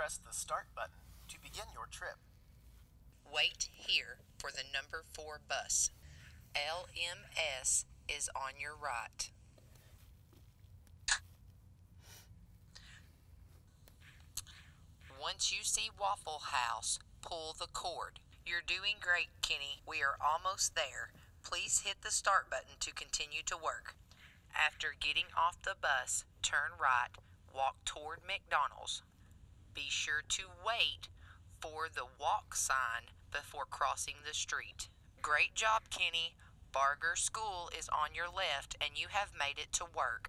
press the start button to begin your trip. Wait here for the number 4 bus. LMS is on your right. Once you see Waffle House, pull the cord. You're doing great, Kenny. We are almost there. Please hit the start button to continue to work. After getting off the bus, turn right, walk toward McDonald's. Be sure to wait for the walk sign before crossing the street. Great job, Kenny. Barger School is on your left and you have made it to work.